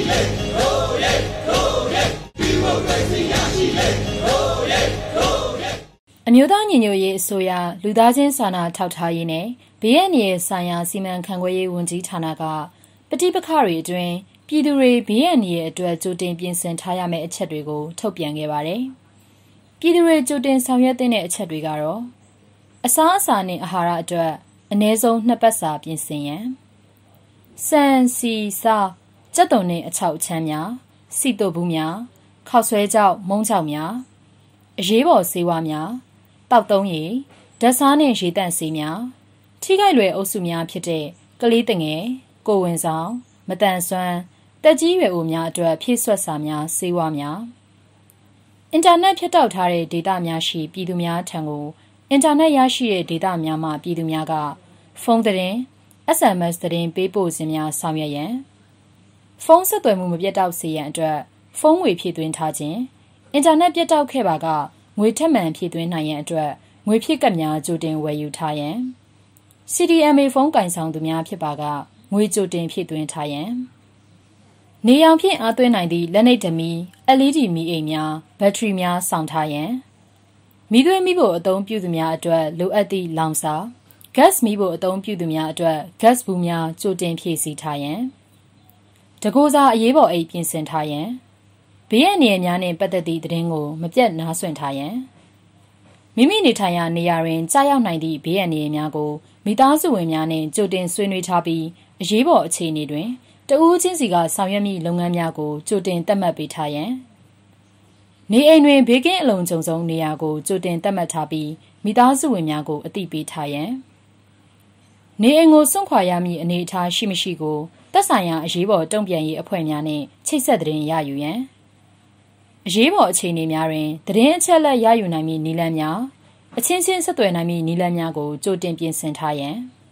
အမျိုးသားညီညွတ်ရေးအစိုးရလူသားချင်းစာနာထောက်ထားရေးနဲ့ဘေးအန္တရာယ်ဆိုင်ရာစီမံခန့်ခွဲရေးဝန်ကြီးဌာနကပဋိပက္ခတွေအတွင်းပြည်သူတွေဘေးအန္တရာယ်အတွက်ကြိုတင်ပြင်ဆင်ထားရမယ့်အချက်တွေကိုထုတ်ပြန်ခဲ့ပါတယ်။ပြည်သူတွေကြိုတင်ဆောင်ရွက်တဲ့အချက်တွေကတော့အစားအစာနဲ့အာဟာရအတွက်အနည်းဆုံး2 ပတ်စာပြင်ဆင်ရန်စံစီစာကြက်သွန်နဲ့အချောက်ချမ်းများစီတုပ်ဘူးများခောက်ဆွဲကြောက်မုံကြောက်များအရေးပေါ်ဆေးဝါးများတောက်သုံးရည်ဓာတ်စားနဲ့ရေတန့်ဆေးများထိခိုက်လွယ်အုပ်စုများဖြစ်တဲ့ကလေးတငယ်ကိုဝင်ဆောင်မတန်ဆွမ်းတက်ကြီးရွယ်အိုများအတွက်ဖြည့်ဆွတ်စာများဆေးဝါးများအင်တာနက်ဖြတ်တောက်ထားတဲ့ဒေတာများရှိပြည်သူများထံကိုအင်တာနက်ရရှိတဲ့ဒေတာများမှပြည်သူများကဖုန်းသတင်း SMS သတင်းပေးပို့ခြင်းများဆောင်ရွက်ရန်ဖုန်းဆက်သွယ်မှုမပြတ်တောက်စေရန်အတွက်ဖုန်းငွေဖြည့်သွင်းထားခြင်းအင်တာနက်ပြတ်တောက်ခဲ့ပါကငွေထက်မှန်ဖြည့်သွင်းနိုင်ရန်အတွက်ငွေဖြည့်ကပ်များကြိုတင်ဝယ်ယူထားရန် CDMA ဖုန်းကင်ဆောင်သူများဖြစ်ပါကငွေကြိုတင်ဖြည့်သွင်းထားရန်နေရောင်ဖြင့်အားသွင်းနိုင်သည့်လက်နှိပ်ဓမီ LED မီးအိမ်များဘက်ထရီများဆောင်ထားရန်မီးသွေးမီးဖို့အသုံးပြုသူများအတွက်လိုအပ်သည့်လောင်စာ gas မီးဖို့အသုံးပြုသူများအတွက် gas ဘူးများကြိုတင်ဖြည့်ဆည်းထားရန်တကိုးစားအရေးပေါ်အိတ်ပြင်ဆင်ထားရန်ဘေးအန္တရာယ်များနှင့်ပတ်သက်သည့်သတင်းကိုမပြတ်နားစွင့်ထားရန်မိမိနေထိုင်ရာနေရာတွင်ကြားရောက်နိုင်သည့်ဘေးအန္တရာယ်များကိုမိသားစုဝင်များနှင့်ကြိုတင်ဆွေးနွေးထားပြီးအရေးပေါ်အခြေအနေတွင်တဦးချင်းစီကဆောင်ရွက်မည့်လုပ်ငန်းများကိုကြိုတင်သတ်မှတ်ပေးထားရန်နေအိမ်တွင်ဘေးကင်းအလုံခြုံဆုံးနေရာကိုကြိုတင်သတ်မှတ်ထားပြီးမိသားစုဝင်များကိုအသိပေးထားရန်နေအိမ်ကိုစွန့်ခွာရမည့်အနေအထားရှိမရှိကိုသက်ဆိုင်ရာအရေးပေါ်တုံ့ပြန်ရေးအဖွဲ့များနှင့်ချိတ်ဆက်သတင်းရယူရန်အရေးပေါ်အခြေအနေများတွင်သတင်းအချက်အလက်ရယူနိုင်မည့်နည်းလမ်းများအချင်းချင်းဆက်သွယ်နိုင်မည့်နည်းလမ်းများကိုကြိုတင်ပြင်ဆင်ထားရန်